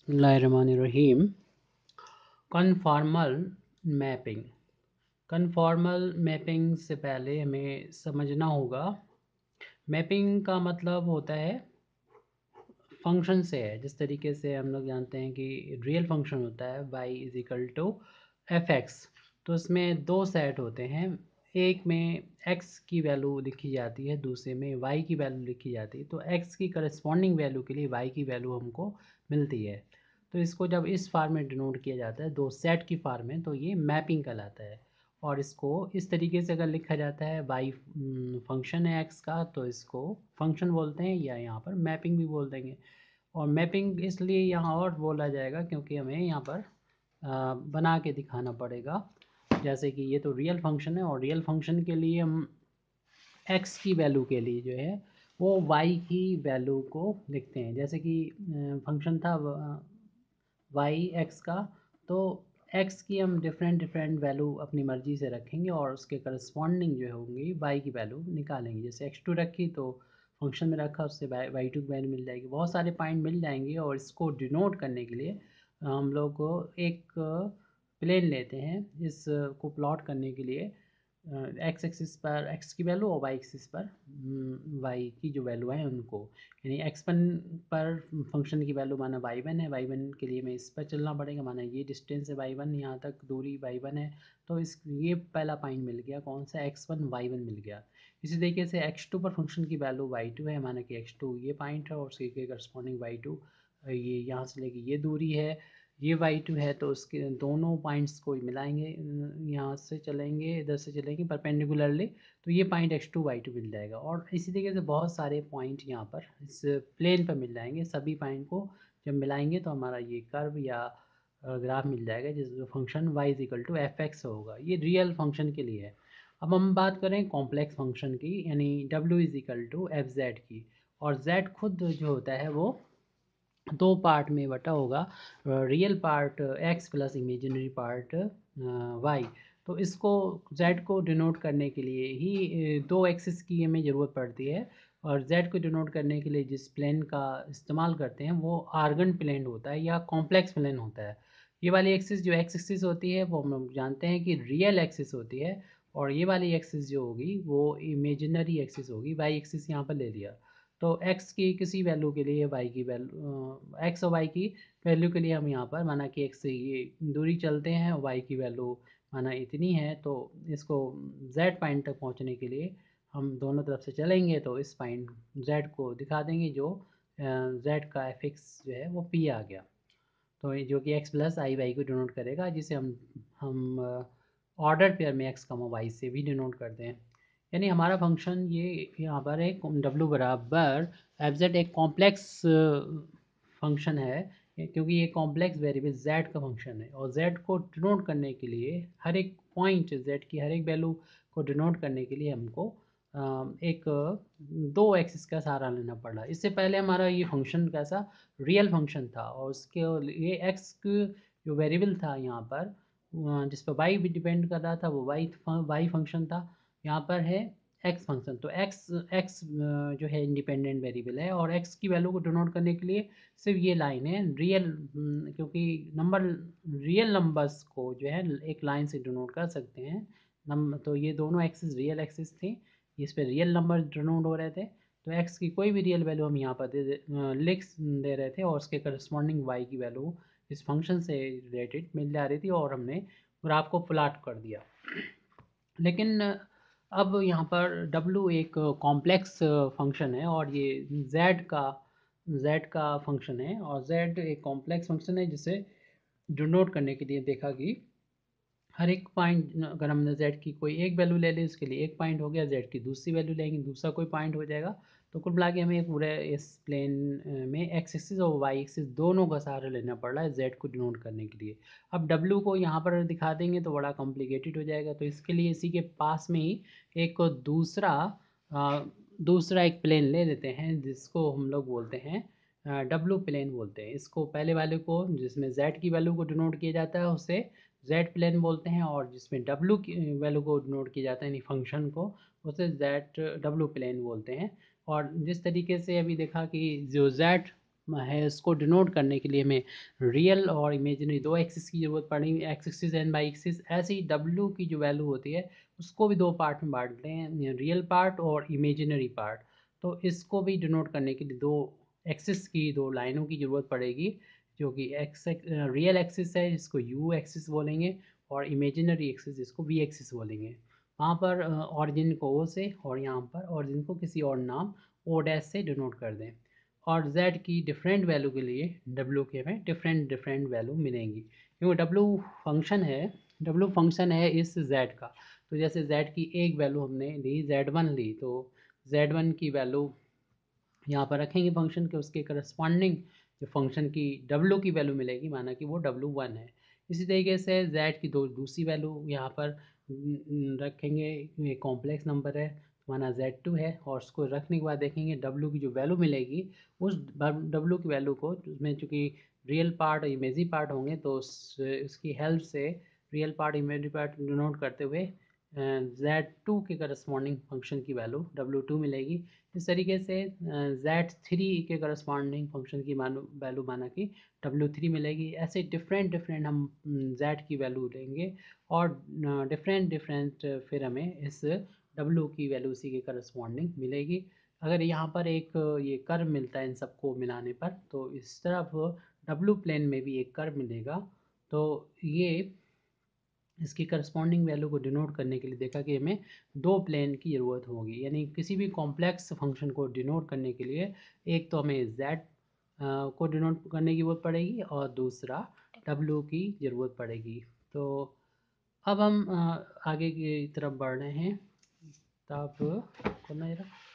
बिस्मिल्लाहिर्रहमानिर्रहीम। Conformal mapping. Conformal mapping से पहले हमें समझना होगा, मैपिंग का मतलब होता है फंक्शन से है। जिस तरीके से हम लोग जानते हैं कि रियल फंक्शन होता है y is equal to f x, तो इसमें दो सेट होते हैं। एक में x की वैल्यू लिखी जाती है, दूसरे में y की वैल्यू लिखी जाती है। तो x की करस्पॉन्डिंग वैल्यू के लिए y की वैल्यू हमको मिलती है। तो इसको जब इस फार्म में डिनोट किया जाता है, दो सेट की फार्म में, तो ये मैपिंग कहलाता है। और इसको इस तरीके से अगर लिखा जाता है, y फंक्शन है x का, तो इसको फंक्शन बोलते हैं या यहाँ पर मैपिंग भी बोल देंगे। और मैपिंग इसलिए यहाँ और बोला जाएगा क्योंकि हमें यहाँ पर बना के दिखाना पड़ेगा। जैसे कि ये तो रियल फंक्शन है और रियल फंक्शन के लिए हम x की वैल्यू के लिए जो है वो y की वैल्यू को लिखते हैं। जैसे कि फंक्शन था वाई एक्स का, तो एक्स की हम डिफरेंट डिफरेंट वैल्यू अपनी मर्ज़ी से रखेंगे और उसके करस्पॉन्डिंग जो होंगी वाई की वैल्यू निकालेंगे। जैसे एक्स टू रखी तो फंक्शन में रखा, उससे वाई टू की वैल्यू मिल जाएगी। बहुत सारे पॉइंट मिल जाएंगे और इसको डिनोट करने के लिए हम लोग को एक प्लेन लेते हैं। इसको प्लॉट करने के लिए एक्स एक्सिस पर एक्स की वैल्यू और वाई एक्सिस पर वाई की जो वैल्यू है उनको, यानी एक्स वन पर फंक्शन की वैल्यू माना वाई वन है, वाई वन के लिए मैं इस पर चलना पड़ेगा, माना ये डिस्टेंस है वाई वन, यहाँ तक दूरी वाई वन है। तो इस ये पहला पॉइंट मिल गया, कौन सा, एक्स वन वाई वन मिल गया। इसी तरीके से एक्स टू पर फंक्शन की वैल्यू वाई टू है, माना कि एक्स टू ये पॉइंट है और उसके करस्पॉन्डिंग वाई टू ये यहाँ से लेके ये दूरी है, ये वाई टू है। तो उसके दोनों पॉइंट्स को मिलाएंगे, यहाँ से चलेंगे, इधर से चलेंगे परपेंडिकुलरली, तो ये point x two y two मिल जाएगा। और इसी तरीके से बहुत सारे पॉइंट यहाँ पर इस प्लेन पर मिल जाएंगे। सभी पॉइंट को जब मिलाएंगे तो हमारा ये कर्व या ग्राफ मिल जाएगा, जिस function y is equal to f x होगा। ये रियल फंक्शन के लिए है। अब हम बात करें कॉम्प्लेक्स फंक्शन की, यानी w is equal to f z की। और z खुद जो होता है वो दो पार्ट में बटा होगा, real part x plus imaginary part y। तो इसको z को डिनोट करने के लिए ही दो एक्सिस की हमें ज़रूरत पड़ती है। और z को डिनोट करने के लिए जिस प्लेन का इस्तेमाल करते हैं वो आर्गन प्लेन होता है या कॉम्प्लेक्स प्लेन होता है। ये वाली एक्सिस जो एक्स एक्सिस होती है वो हम लोग जानते हैं कि रियल एक्सिस होती है, और ये वाली एक्सिस जो होगी वो इमेजिनरी एक्सिस होगी। वाई एक्सिस यहाँ पर ले लिया, तो x की किसी वैल्यू के लिए y की वैल्यू x और y की वैल्यू के लिए हम यहाँ पर माना कि x से ये दूरी चलते हैं, y की वैल्यू माना इतनी है, तो इसको z पॉइंट तक पहुँचने के लिए हम दोनों तरफ से चलेंगे तो इस पॉइंट z को दिखा देंगे, जो z का एफ एक्स जो है वो p आ गया। तो ये जो कि x प्लस आई वाई को डिनोट करेगा, जिसे हम ऑर्डर पेयर में x कमा वाई से भी डिनोट करते हैं। यानी हमारा फंक्शन ये यहाँ पर एक w बराबर एफ जेड एक कॉम्प्लेक्स फंक्शन है, क्योंकि ये कॉम्प्लेक्स वेरिएबल z का फंक्शन है। और z को डिनोट करने के लिए हर एक पॉइंट z की हर एक वैल्यू को डिनोट करने के लिए हमको एक दो एक्सिस का सहारा लेना पड़ा। इससे पहले हमारा ये फंक्शन कैसा रियल फंक्शन था, और उसके लिए एक्स जो वेरिएबल था यहाँ पर जिस पर वाई भी डिपेंड कर रहा था वो वाई फंक्शन था। यहाँ पर है एक्स फंक्शन, तो एक्स एक्स जो है इंडिपेंडेंट वेरिएबल है। और एक्स की वैल्यू को डिनोट करने के लिए सिर्फ ये लाइन है रियल, क्योंकि नंबर रियल नंबर्स को जो है एक लाइन से डिनोट कर सकते हैं। तो ये दोनों एक्सिस रियल एक्सिस थी, इस पर रियल नंबर डिनोट हो रहे थे। तो x की कोई भी रियल वैल्यू हम यहाँ पर लिख दे रहे थे और उसके करस्पॉन्डिंग y की वैल्यू इस फंक्शन से रिलेटेड मिल जा रही थी, और हमने ग्राफ को प्लॉट कर दिया। लेकिन अब यहाँ पर w एक कॉम्प्लेक्स फंक्शन है और ये z का फंक्शन है, और z एक कॉम्प्लेक्स फंक्शन है जिसे डिनोट करने के लिए देखा कि हर एक पॉइंट, अगर हमने z की कोई एक वैल्यू ले ली उसके लिए एक पॉइंट हो गया, z की दूसरी वैल्यू लेंगे दूसरा कोई पॉइंट हो जाएगा। तो कुल मिला के हमें पूरे इस प्लेन में एक्स एक्सिस और वाई एक्सिस दोनों का सहारा लेना पड़ रहा है z को डिनोट करने के लिए। अब w को यहाँ पर दिखा देंगे तो बड़ा कॉम्प्लिकेटेड हो जाएगा, तो इसके लिए इसी के पास में ही एक दूसरा एक प्लेन ले लेते हैं जिसको हम लोग बोलते हैं w प्लेन बोलते हैं। इसको पहले वाले को जिसमें z की वैल्यू को डिनोट किया जाता है उसे z प्लेन बोलते हैं, और जिसमें w की वैल्यू को डिनोट किया जाता है यानी फंक्शन को, उसे z w प्लेन बोलते हैं। और जिस तरीके से अभी देखा कि जो z है उसको डिनोट करने के लिए हमें रियल और इमेजिनरी दो एक्सिस की ज़रूरत पड़ेगी, x axis and y axis. ऐसे ही डब्ल्यू की जो वैल्यू होती है उसको भी दो पार्ट में बांट लें, रियल पार्ट और इमेजिनरी पार्ट। तो इसको भी डिनोट करने के लिए दो एक्सिस की दो लाइनों की ज़रूरत पड़ेगी, जो कि रियल एक्सिस है जिसको यू एक्सिस बोलेंगे, और इमेजिनरी एक्सिस जिसको वी एक्सिस बोलेंगे। वहाँ पर ऑरिजिन को ओ से और यहाँ पर ऑरिजिन को किसी और नाम ओ डैश से डिनोट कर दें। और z की डिफरेंट वैल्यू के लिए w के हमें डिफरेंट डिफरेंट वैल्यू मिलेंगी, क्योंकि w फंक्शन है इस z का। तो जैसे z की एक वैल्यू हमने ली z1 ली, तो z1 की वैल्यू यहाँ पर रखेंगे फंक्शन के, उसके करस्पॉन्डिंग जो फंक्शन की w की वैल्यू मिलेगी, माना कि वो w1 है। इसी तरीके से z की दूसरी वैल्यू यहाँ पर रखेंगे, ये कॉम्प्लेक्स नंबर है माना z2 है, और उसको रखने के बाद देखेंगे w की जो वैल्यू मिलेगी, उस w की वैल्यू को, उसमें चूँकि रियल पार्ट और इमेजी पार्ट होंगे, तो उसकी हेल्प से real part imaginary part denote करते हुए z2 के करस्पॉन्डिंग फंक्शन की वैल्यू w2 मिलेगी। इस तरीके से z3 के करस्पॉन्डिंग फंक्शन की वैल्यू माना कि w3 मिलेगी। ऐसे डिफरेंट डिफरेंट हम z की वैल्यू लेंगे, और डिफरेंट डिफरेंट फिर हमें इस w की वैल्यू उसी के करस्पॉन्डिंग मिलेगी। अगर यहाँ पर एक ये कर्व मिलता है इन सबको मिलाने पर, तो इस तरफ w प्लेन में भी एक कर्व मिलेगा। तो ये इसकी करस्पॉन्डिंग वैल्यू को डिनोट करने के लिए देखा कि हमें दो प्लेन की ज़रूरत होगी, यानी किसी भी कॉम्प्लेक्स फंक्शन को डिनोट करने के लिए एक तो हमें z को डिनोट करने की ज़रूरत पड़ेगी, और दूसरा w की ज़रूरत पड़ेगी। तो अब हम आगे की तरफ बढ़ रहे हैं। तब खोलना जरा।